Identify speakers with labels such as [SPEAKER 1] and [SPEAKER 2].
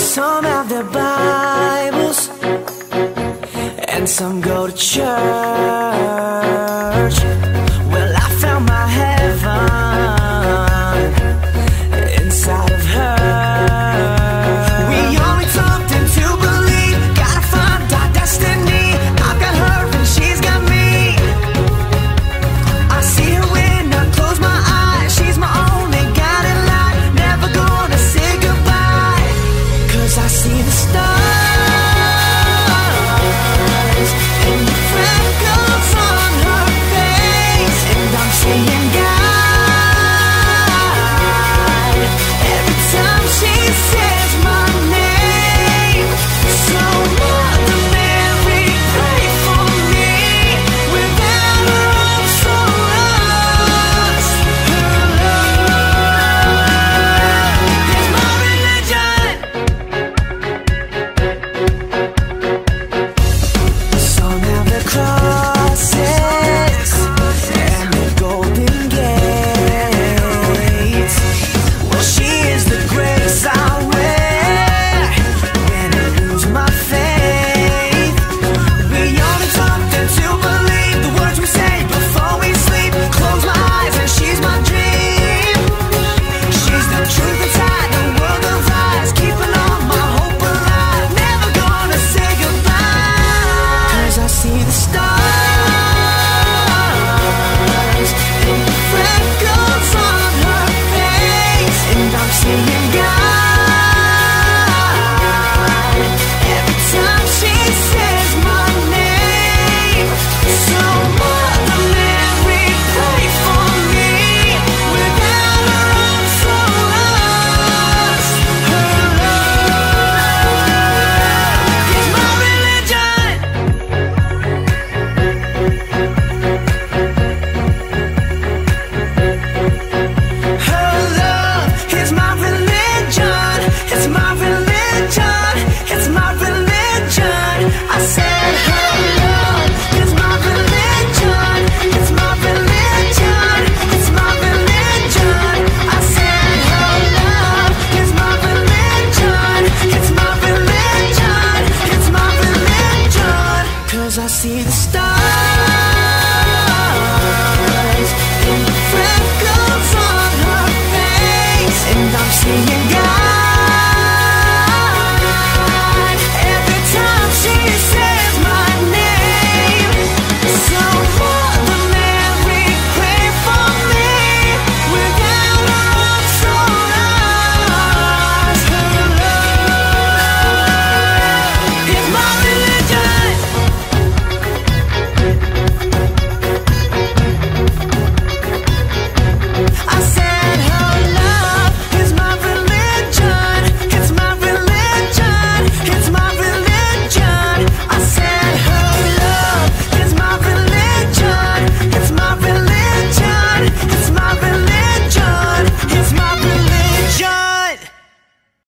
[SPEAKER 1] Some have their Bibles and some go to church. Well, I found my heaven inside of her. We only talked into believe, gotta find our destiny. I've got her and she's got me. I see her when I close my eyes. She's my only guiding light. Never gonna say goodbye, 'cause I see the stars and the freckles on her face. And I'm saying God every time she says my name. So Mother Mary, pray for me. Without her arms for us, her love is my religion. Some have their crosses and their golden gates. Well, she is the grace I wear when I lose my faith. We only talked to believe the words we say before we sleep. Close my eyes and she's my dream. She's the truth inside